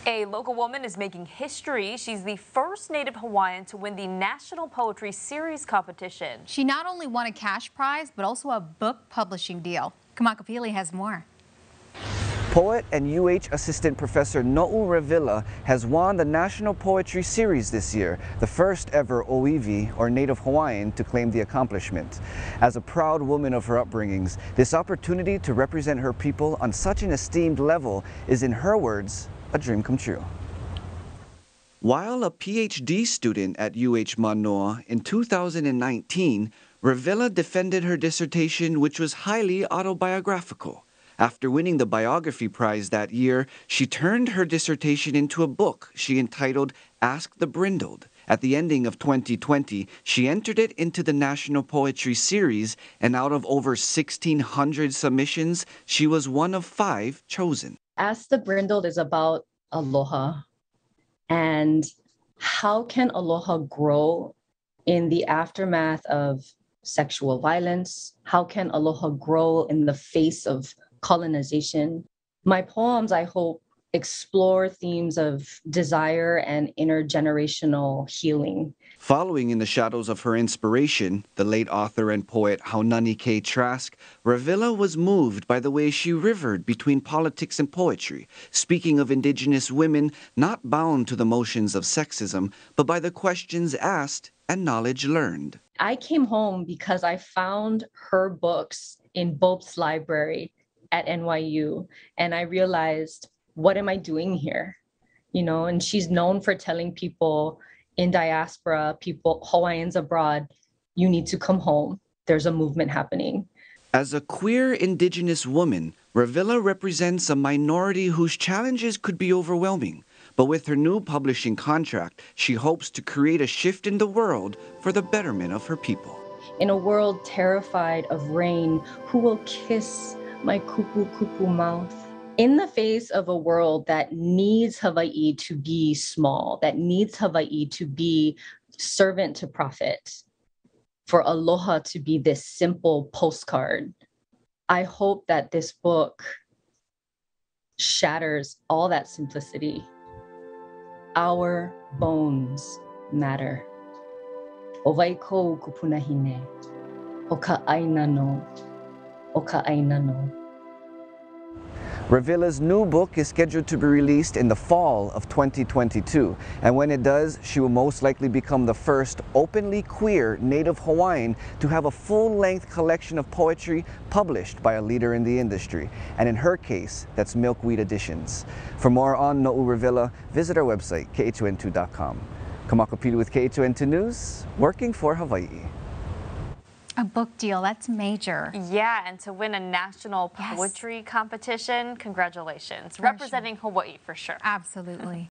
A local woman is making history. She's the first Native Hawaiian to win the National Poetry Series competition. She not only won a cash prize, but also a book publishing deal. Kamakapili has more. Poet and UH Assistant Professor No'u Revilla has won the National Poetry Series this year, the first ever Oiwi, or Native Hawaiian, to claim the accomplishment. As a proud woman of her upbringings, this opportunity to represent her people on such an esteemed level is, in her words, a dream come true. While a PhD student at UH Manoa in 2019, Revilla defended her dissertation, which was highly autobiographical. After winning the biography prize that year, she turned her dissertation into a book she entitled Ask the Brindled. At the ending of 2020, she entered it into the National Poetry Series, and out of over 1,600 submissions, she was one of 5 chosen. Ask the Brindled is about aloha and how can aloha grow in the aftermath of sexual violence? How can aloha grow in the face of colonization? My poems, I hope, explore themes of desire and intergenerational healing. Following in the shadows of her inspiration, the late author and poet Haunani K. Trask, Revilla was moved by the way she rivered between politics and poetry, speaking of Indigenous women not bound to the motions of sexism, but by the questions asked and knowledge learned. I came home because I found her books in Bob's library at NYU, and I realized, what am I doing here? You know, and she's known for telling people in diaspora, people, Hawaiians abroad, you need to come home. There's a movement happening. As a queer Indigenous woman, Revilla represents a minority whose challenges could be overwhelming. But with her new publishing contract, she hopes to create a shift in the world for the betterment of her people. In a world terrified of rain, who will kiss my kupu-kupu mouth? In the face of a world that needs Hawaii to be small, that needs Hawaii to be servant to profit, for aloha to be this simple postcard, I hope that this book shatters all that simplicity. Our bones matter. Owai kou kupunahine, o ka aina no, o ka aina no. Revilla's new book is scheduled to be released in the fall of 2022, and when it does, she will most likely become the first openly queer Native Hawaiian to have a full-length collection of poetry published by a leader in the industry, and in her case, that's Milkweed Editions. For more on No'u Revilla, visit our website, khon2.com. Kamakapili with KHON2 News, working for Hawaii. A book deal, that's major. Yeah, and to win a national poetry competition, congratulations. Representing Hawaii for sure. Absolutely.